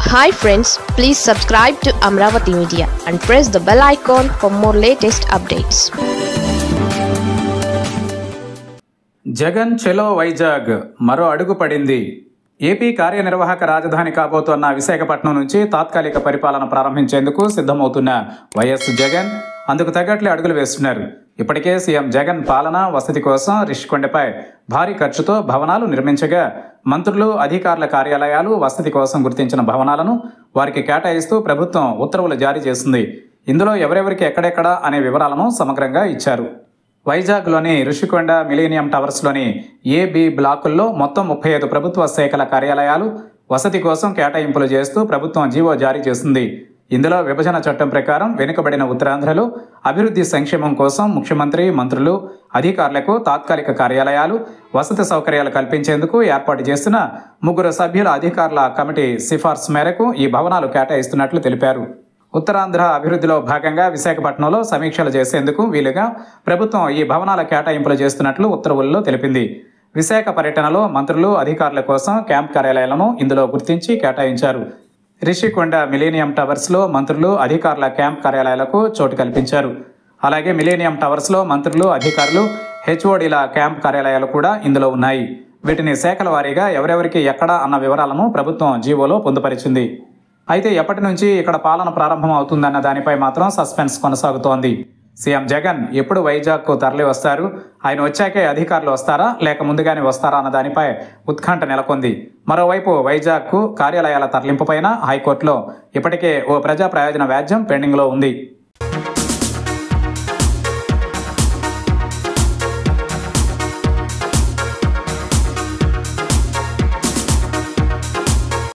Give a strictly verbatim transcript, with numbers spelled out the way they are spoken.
Hi friends, please subscribe to Amaravathi Media and press the bell icon for more latest updates. Jagan చెలో వైజాగ్ మరో అడుగు పడింది. AP కార్యనిర్వాహక రాజధాని కాబోతున్న విశాఖపట్నం నుంచి తాత్కాలిక పరిపాలన ప్రారంభించేందుకు సిద్ధమవుతున్న వైఎస్ జగన్ అందుకు తగ్గట్లే అడుగులు వేస్తున్నారు. ఇప్పటికే సీఎం జగన్ పాలన వసతి కోసం రిషికొండపై భారీ ఖర్చుతో భవనాలు నిర్మించగా మంత్రులు అధికారుల కార్యాలయాలు వసతి కోసం గుర్తించిన భవనాలను వారికి కేటాయిస్తూ ప్రభుత్వం ఉత్తర్వులు జారీ చేసింది. ఇందులో ఎవరెవరికి ఎక్కడెక్కడ అనే వివరాలను సమగ్రంగా ఇచ్చారు. వైజాగ్లోని రిషికొండ మిలీనియం టవర్స్లోని ఏ బి బ్లాకుల్లో మొత్తం ముప్పై ఐదు ప్రభుత్వ శాఖల కార్యాలయాలు వసతి కోసం కేటాయింపులు చేస్తూ ప్రభుత్వం జీవో జారీ చేసింది. ఇందులో విభజన చట్టం ప్రకారం వెనుకబడిన ఉత్తరాంధ్రలో అభివృద్ధి సంక్షేమం కోసం ముఖ్యమంత్రి మంత్రులు అధికారులకు తాత్కాలిక కార్యాలయాలు వసతి సౌకర్యాలు కల్పించేందుకు ఏర్పాటు చేసిన ముగ్గురు సభ్యుల అధికారుల కమిటీ సిఫార్సు మేరకు ఈ భవనాలు కేటాయిస్తున్నట్లు తెలిపారు. ఉత్తరాంధ్ర అభివృద్ధిలో భాగంగా విశాఖపట్నంలో సమీక్షలు చేసేందుకు వీలుగా ప్రభుత్వం ఈ భవనాల కేటాయింపులు చేస్తున్నట్లు ఉత్తర్వుల్లో తెలిపింది. విశాఖ పర్యటనలో మంత్రులు అధికారుల కోసం క్యాంప్ కార్యాలయాలను ఇందులో గుర్తించి కేటాయించారు. రిషికొండ మిలీనియం టవర్స్లో మంత్రులు అధికారుల క్యాంప్ కార్యాలయాలకు చోటు కల్పించారు. అలాగే మిలీనియం టవర్స్లో మంత్రులు అధికారులు హెచ్ఓడీల క్యాంప్ కార్యాలయాలు కూడా ఇందులో ఉన్నాయి. వీటిని శాఖల వారీగా ఎవరెవరికి ఎక్కడ అన్న వివరాలను ప్రభుత్వం జీవోలో పొందుపరిచింది. అయితే ఎప్పటి నుంచి ఇక్కడ పాలన ప్రారంభం అవుతుందన్న దానిపై మాత్రం సస్పెన్స్ కొనసాగుతోంది. సీఎం జగన్ ఎప్పుడు వైజాగ్కు తరలి వస్తారు, ఆయన వచ్చాకే అధికారులు వస్తారా లేక ముందుగానే వస్తారా అన్న దానిపై ఉత్కంఠ నెలకొంది. మరోవైపు వైజాగ్కు కార్యాలయాల తరలింపుపైన హైకోర్టులో ఇప్పటికే ఓ ప్రజా ప్రయోజన వ్యాజ్యం పెండింగ్లో ఉంది.